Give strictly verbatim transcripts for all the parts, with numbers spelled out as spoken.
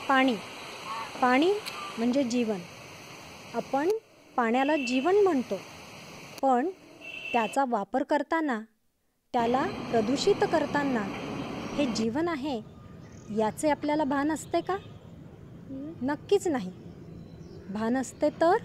पाणी पाणी म्हणजे जीवन. आपण पाण्याला जीवन म्हणतो, पण त्याचा वापर करताना, त्याला प्रदूषित करताना हे जीवन आहे याचे आपल्याला भान असते का? नक्कीच नाही. भान असते तर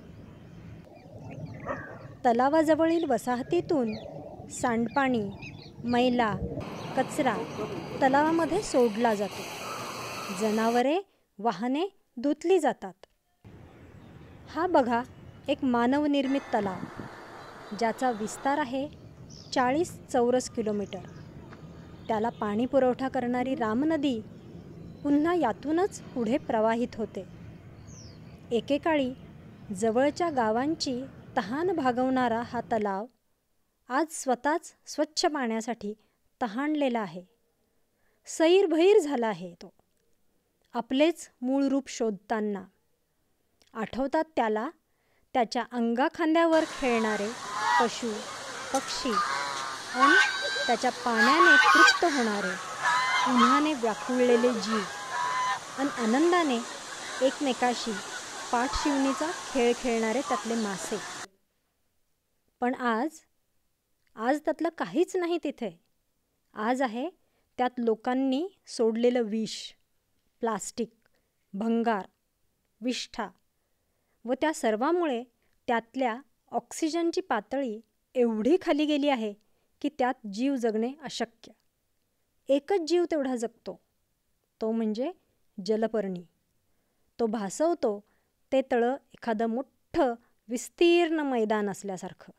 तलावाजवळील वसाहतीतून सांडपाणी, मैला, कचरा तलावामध्ये सोडला जातो. जनावरे, वाहने धुतली जातात. हा बघा एक मानवनिर्मित तलाव, ज्याचा विस्तार आहे चाळीस चौरस किलोमीटर. त्याला पाणी पुरवठा करणारी रामनदी पुन्हा यातूनच पुढे प्रवाहित होते. एकेकाळी जवळच्या गावांची तहान भागवणारा हा तलाव आज स्वतःच स्वच्छ पाण्यासाठी तहानलेला आहे. सैरभैर झाला आहे तो, आपलेच मूळ रूप शोधताना. आठवतात त्याला त्याच्या अंगाखांद्यावर खेळणारे पशु, पक्षी आणि त्याच्या पाण्याने तृप्त होणारे, उन्हाने व्याकुळलेले जीव आणि आनंदाने एकमेकाशी पाठशिवणीचा खेळ खेळणारे त्यातले मासे. पण आज आज त्यातलं काहीच नाही तिथे. आज आहे त्यात लोकांनी सोडलेलं विष, प्लास्टिक, भंगार, विष्ठा व त्या सर्वामुळे त्यातल्या ऑक्सिजनची पातळी एवढी खाली गेली आहे की त्यात जीव जगणे अशक्य. एकच जीव तेवढा जगतो, तो म्हणजे जलपर्णी. तो भासवतो ते तळं एखादं मोठं विस्तीर्ण मैदान असल्यासारखं.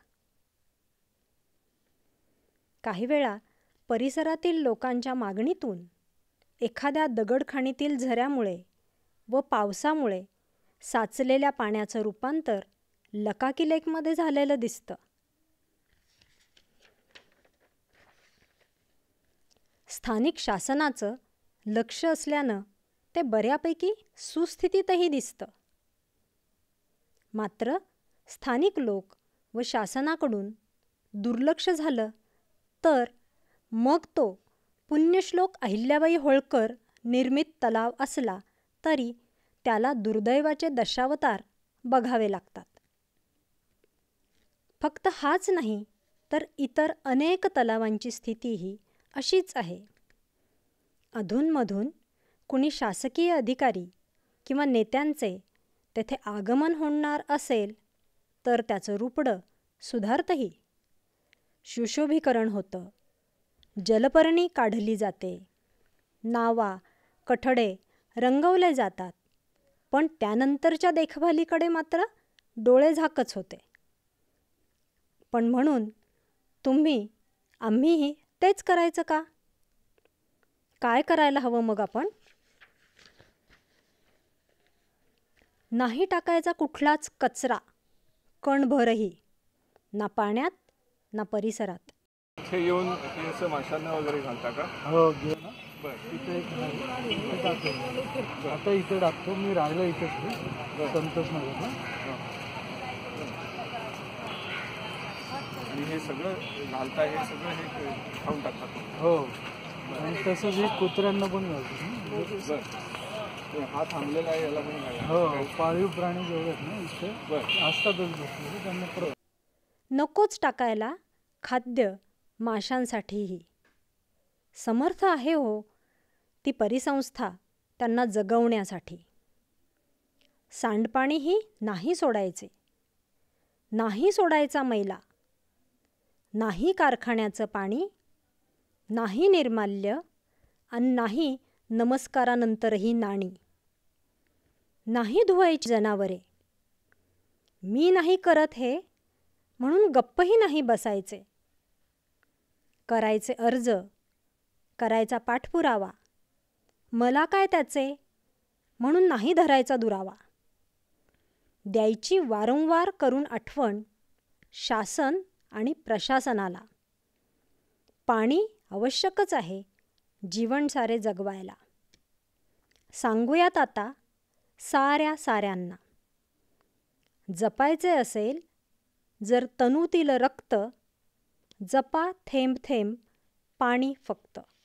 काही वेळा परिसरातील लोकांच्या मागणीतून एखाद्या दगडखाणीतील झऱ्यामुळे व पावसामुळे साचलेल्या पाण्याचं रूपांतर लकाकी लेकमध्ये झालेलं दिसतं. स्थानिक शासनाचं लक्ष असल्यानं ते बऱ्यापैकी सुस्थितीतही दिसतं. मात्र स्थानिक लोक व शासनाकडून दुर्लक्ष झालं तर मग तो पुण्यश्लोक अहिल्याबाई होळकर निर्मित तलाव असला तरी त्याला दुर्दैवाचे दशावतार बघावे लागतात. फक्त हाच नाही तर इतर अनेक तलावांची स्थितीही अशीच आहे. अधूनमधून कुणी शासकीय अधिकारी किंवा नेत्यांचे तेथे आगमन होणार असेल तर त्याचं रूपडं सुधारतही. सुशोभीकरण होतं, जलपर्णी काढली जाते, नावा, कठडे रंगवले जातात, पण त्यानंतरच्या देखभालीकडे मात्र डोळे झाकच होते. पण म्हणून तुम्ही आम्हीही तेच करायचं का? काय करायला हवं मग आपण? नाही टाकायचा कुठलाच कचरा, कणभरही, ना पाण्यात ना परिसरात. इथे येऊन असं माशांना वगैरे घालता का? हो, घेऊ ना. बरं, इथे एक आता इथे टाकतो. मी राहिलो इथेच संतोष नगर ना. आणि हे सगळं घालता, हे सगळं हे खाऊन टाकतात? हो, आणि तसंच हे कुत्र्यांना पण घालतो. बरं, हा थांबलेला आहे याला पण घाला. हो, पाळीव प्राणी जेवढे आहेत ना इथे असतातच बसलेले, त्यांना परत नकोच टाकायला खाद्य माशांसाठीही. समर्थ आहे हो ती परिसंस्था त्यांना जगवण्यासाठी. सांडपाणीही नाही सोडायचे, नाही सोडायचा मैला, नाही कारखान्याचं पाणी, नाही निर्माल्य आणि नाही नमस्कारानंतरही नाणी. नाही धुवायची जनावरे. मी नाही करत हे म्हणून गप्पही नाही बसायचे. करायचे अर्ज, करायचा पाठपुरावा, मला काय त्याचे म्हणून नाही धरायचा दुरावा. द्यायची वारंवार करून आठवण शासन आणि प्रशासनाला. पाणी आवश्यकच आहे जीवन सारे जगवायला. सांगूयात आता साऱ्या साऱ्यांना, जपायचे असेल जर तनूतील रक्त, जपा थेंब थेंब पाणी फक्त.